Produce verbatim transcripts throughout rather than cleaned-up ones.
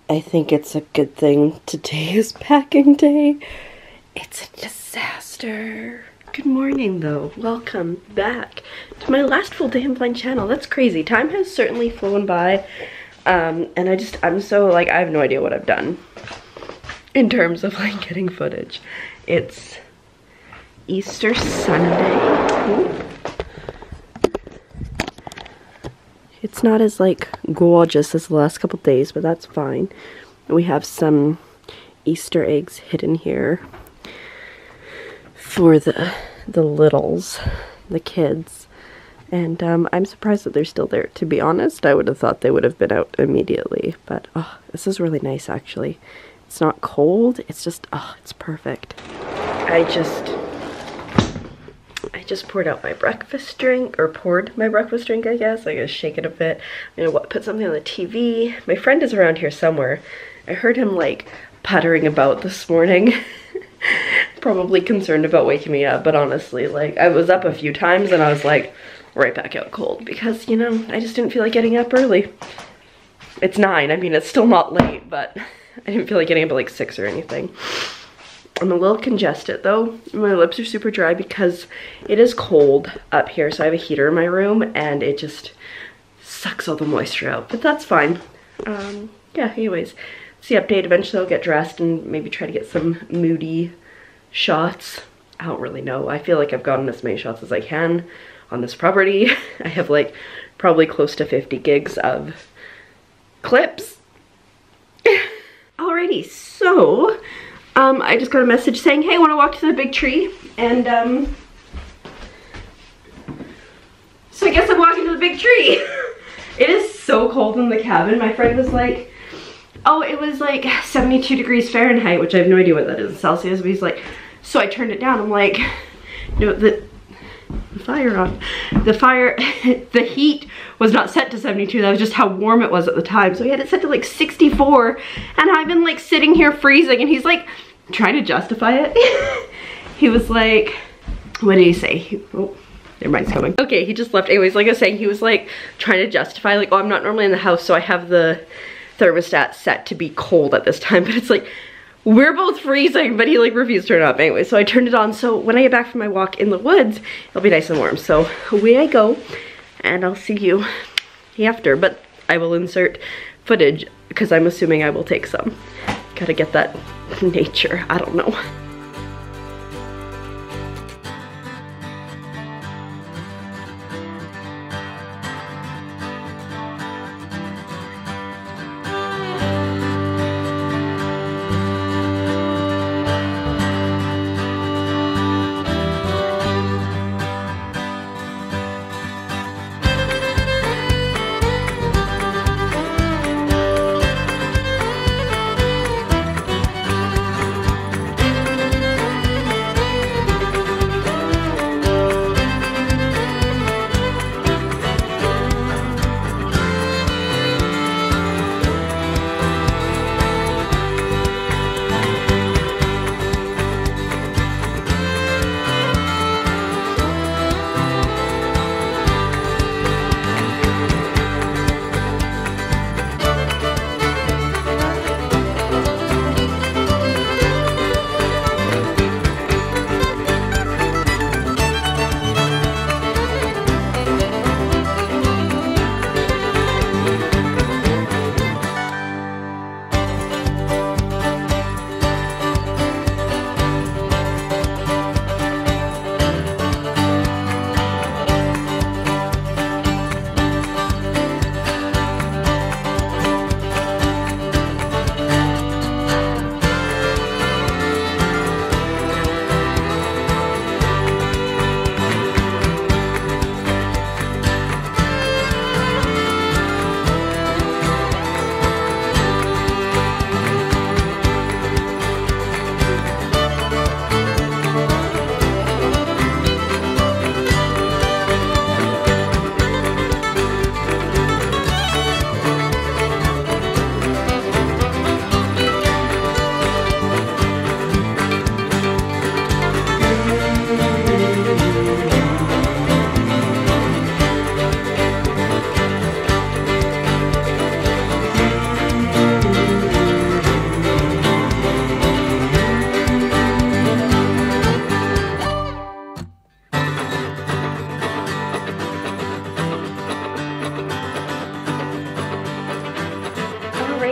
I think it's a good thing today is packing day. It's a disaster. Good morning though. Welcome back to my last full day on my channel. That's crazy. Time has certainly flown by. Um, and I just, I'm so like, I have no idea what I've done in terms of like getting footage. It's Easter Sunday. Ooh. It's not as like gorgeous as the last couple days, but that's fine. We have some Easter eggs hidden here for the the littles, the kids. And um, I'm surprised that they're still there, to be honest. I would have thought they would have been out immediately, but oh, this is really nice actually. It's not cold, it's just, oh, it's perfect. I just, I just poured out my breakfast drink, or poured my breakfast drink, I guess. I gotta shake it a bit. I'm gonna put something on the T V. My friend is around here somewhere. I heard him like puttering about this morning. Probably concerned about waking me up, but honestly, like, I was up a few times and I was like, right back out cold because, you know, I just didn't feel like getting up early. It's nine, I mean, it's still not late, but I didn't feel like getting up at like six or anything. I'm a little congested though. My lips are super dry because it is cold up here, so I have a heater in my room and it just sucks all the moisture out, but that's fine. Um, yeah, anyways, it's the update. Eventually I'll get dressed and maybe try to get some moody shots. I don't really know. I feel like I've gotten as many shots as I can on this property. I have like probably close to fifty gigs of clips. Alrighty, so um, I just got a message saying, hey, I want to walk to the big tree, and um, so I guess I'm walking to the big tree. It is so cold in the cabin. My friend was like, oh, it was like seventy-two degrees Fahrenheit, which I have no idea what that is in Celsius, but he's like, so I turned it down. I'm like, no, the, the fire on, the fire, the heat was not set to seventy-two, that was just how warm it was at the time. So he had it set to like sixty-four, and I've been like sitting here freezing, and he's like trying to justify it. He was like, what did he say? He, oh, their mind's coming. Okay, he just left. Anyways, like I was saying, he was like trying to justify, like, oh, I'm not normally in the house, so I have the thermostat set to be cold at this time, but it's like, we're both freezing, but he like refused to turn it up anyway, so I turned it on. So when I get back from my walk in the woods, it'll be nice and warm. So away I go, and I'll see you after, but I will insert footage because I'm assuming I will take some. Gotta get that nature, I don't know.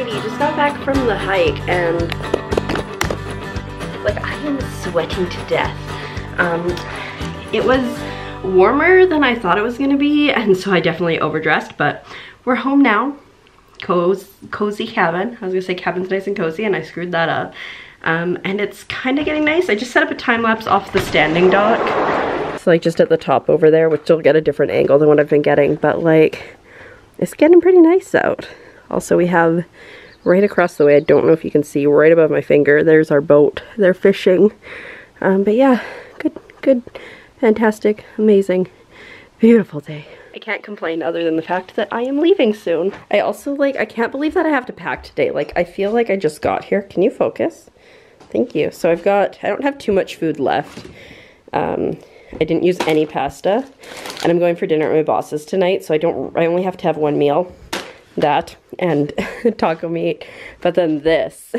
Alrighty, just got back from the hike and like I am sweating to death. Um, it was warmer than I thought it was gonna be, and so I definitely overdressed, but we're home now. Cozy, cozy cabin. I was gonna say cabin's nice and cozy, and I screwed that up. Um, and it's kind of getting nice. I just set up a time lapse off the standing dock. It's like just at the top over there, which will get a different angle than what I've been getting, but like it's getting pretty nice out. Also, we have right across the way, I don't know if you can see, right above my finger, there's our boat. They're fishing. Um, but yeah, good, good, fantastic, amazing, beautiful day. I can't complain other than the fact that I am leaving soon. I also like, I can't believe that I have to pack today. Like, I feel like I just got here. Can you focus? Thank you. So I've got, I don't have too much food left. Um, I didn't use any pasta, and I'm going for dinner at my boss's tonight, so I don't, I only have to have one meal. That and taco meat, but then this.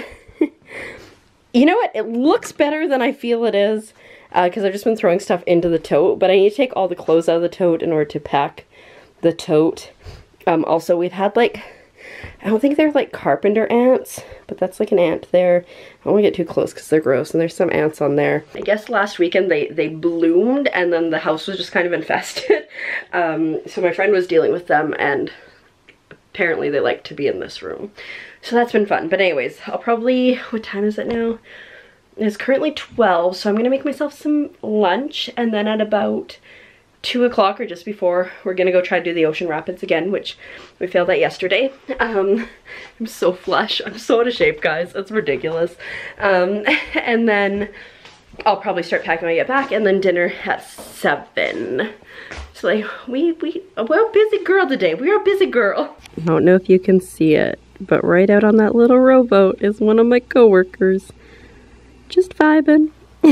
You know what? It looks better than I feel it is, because uh, I've just been throwing stuff into the tote, but I need to take all the clothes out of the tote in order to pack the tote. Um, also, we've had like, I don't think they're like carpenter ants, but that's like an ant there. I don't want to get too close because they're gross, and there's some ants on there. I guess last weekend they, they bloomed, and then the house was just kind of infested. um, so my friend was dealing with them, and apparently they like to be in this room. So that's been fun. But anyways, I'll probably, what time is it now? It's currently twelve, so I'm gonna make myself some lunch, and then at about two o'clock or just before, we're gonna go try to do the ocean rapids again, which we failed at yesterday. Um, I'm so flush. I'm so out of shape, guys. It's ridiculous. Um, and then I'll probably start packing when I get back, and then dinner at seven. So like, we, we, we're a busy girl today. We are a busy girl. I don't know if you can see it, but right out on that little rowboat is one of my coworkers. Just vibing.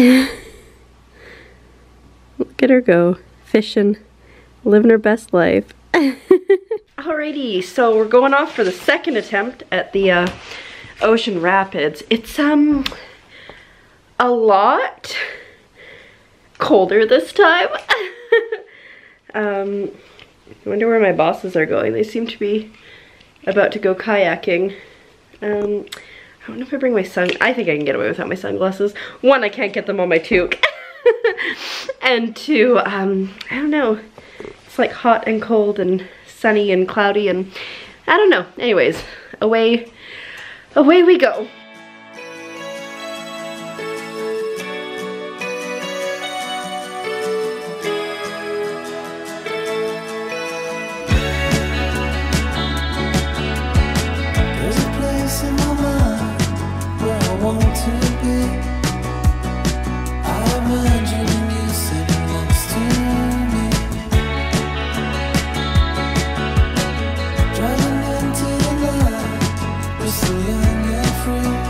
Look at her go. Fishing. Living her best life. Alrighty, so we're going off for the second attempt at the uh, ocean rapids. It's um a lot colder this time. um, I wonder where my bosses are going. They seem to be about to go kayaking. Um, I don't know if I bring my sun. I think I can get away without my sunglasses. One, I can't get them on my toque. And two, um, I don't know. It's like hot and cold and sunny and cloudy and I don't know. Anyways, away, away we go. Driving into the night, we're so young and free.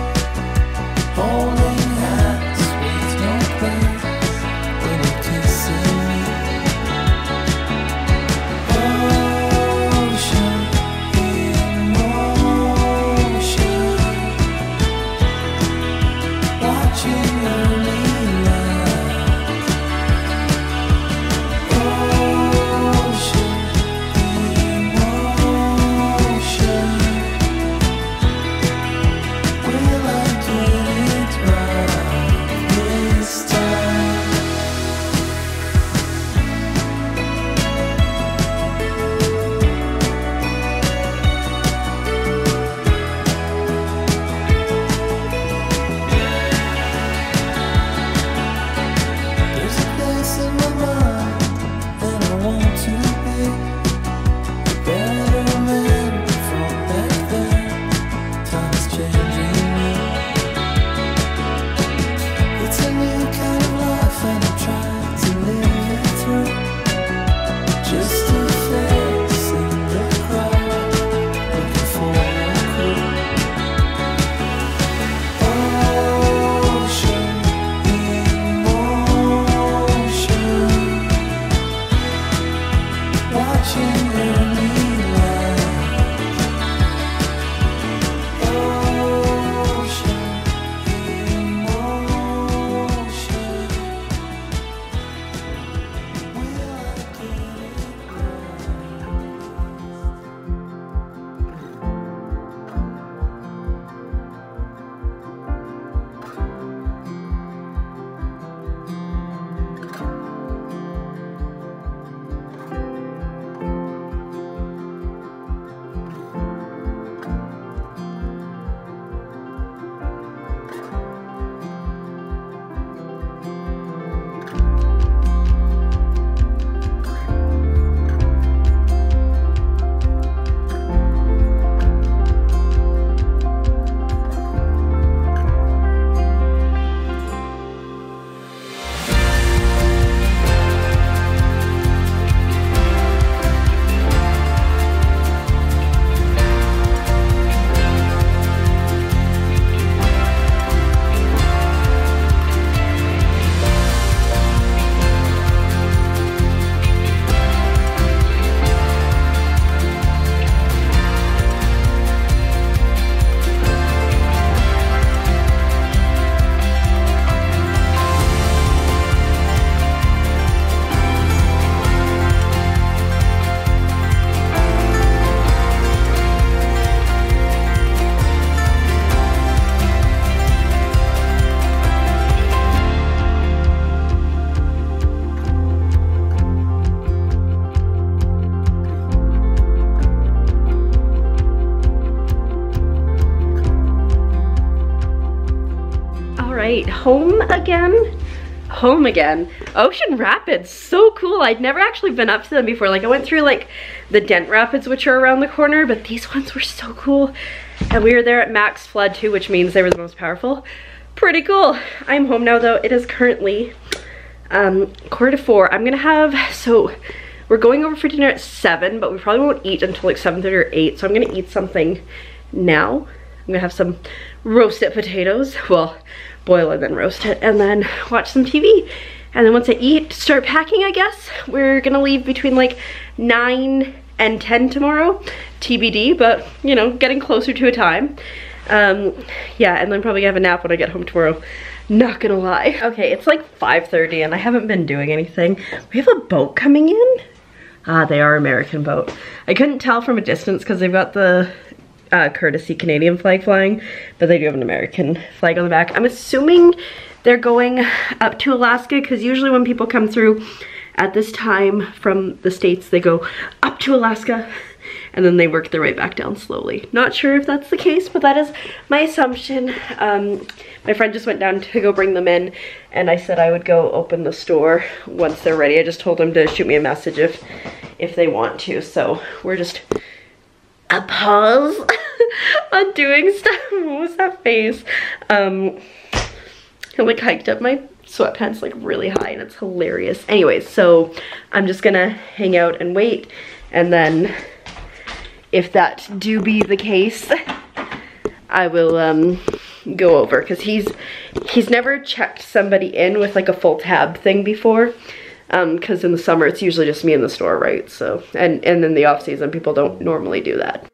right, home again. Home again. Ocean Rapids, so cool. I'd never actually been up to them before. Like I went through like the Dent Rapids, which are around the corner, but these ones were so cool. And we were there at max flood too, which means they were the most powerful. Pretty cool. I'm home now though. It is currently um, quarter to four. I'm gonna have, so we're going over for dinner at seven, but we probably won't eat until like seven thirty or eight. So I'm gonna eat something now. I'm gonna have some roasted potatoes. Well, boil and then roast it, and then watch some T V. And then once I eat, start packing, I guess. We're gonna leave between like nine and ten tomorrow, T B D, but you know, getting closer to a time. Um, yeah, and then probably have a nap when I get home tomorrow. Not gonna lie. Okay, it's like five thirty and I haven't been doing anything. We have a boat coming in. Ah, they are American boat. I couldn't tell from a distance because they've got the Uh, courtesy Canadian flag flying, but they do have an American flag on the back. I'm assuming they're going up to Alaska because usually when people come through at this time from the States, they go up to Alaska and then they work their way back down slowly. Not sure if that's the case, but that is my assumption. Um, my friend just went down to go bring them in and I said I would go open the store once they're ready. I just told them to shoot me a message if, if they want to, so we're just a pause on doing stuff. What was that face? Um, I like hiked up my sweatpants like really high and it's hilarious. Anyways, so I'm just gonna hang out and wait, and then if that do be the case, I will um, go over because he's he's never checked somebody in with like a full tab thing before. Um, because in the summer it's usually just me in the store, right? So, and, and in the off season people don't normally do that.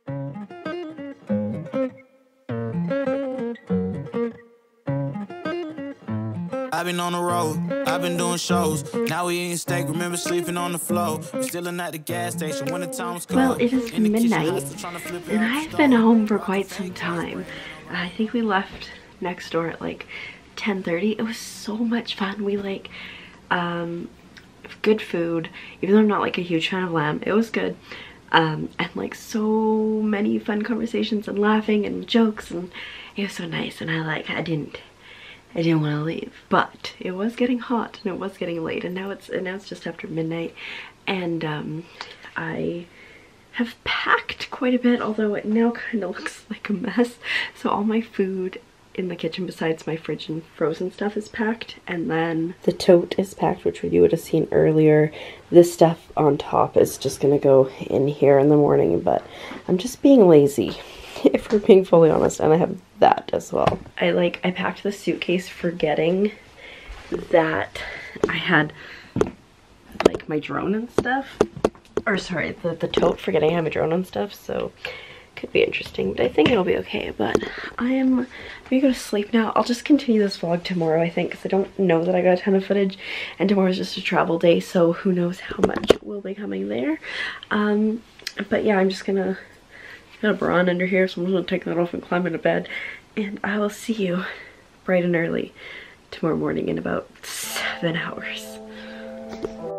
I've been on the road, I've been doing shows. Now we eating steak, remember sleeping on the floor. We're still in at the gas station when the time was cold. Well, it is midnight, and I've been home for quite some time. I think we left next door at like ten thirty. It was so much fun. We like, um, good food, even though I'm not like a huge fan of lamb. It was good. Um, and like so many fun conversations and laughing and jokes, and it was so nice. And I like, I didn't, I didn't want to leave, but it was getting hot and it was getting late, and now it's and now it's just after midnight, and um, I have packed quite a bit, although it now kind of looks like a mess. So all my food in the kitchen besides my fridge and frozen stuff is packed, and then the tote is packed, which you would have seen earlier. This stuff on top is just gonna go in here in the morning, but I'm just being lazy if we're being fully honest, and I have that as well. I like I packed the suitcase forgetting that I had like my drone and stuff, or sorry, the, the tote, forgetting I had my drone and stuff, so could be interesting, but I think it'll be okay. But I am gonna go to sleep now. I'll just continue this vlog tomorrow, I think, because I don't know that I got a ton of footage, and tomorrow's just a travel day, so who knows how much will be coming there. Um, but yeah, I'm just gonna got a bra on under here, so I'm just gonna take that off and climb into bed, and I will see you bright and early tomorrow morning in about seven hours.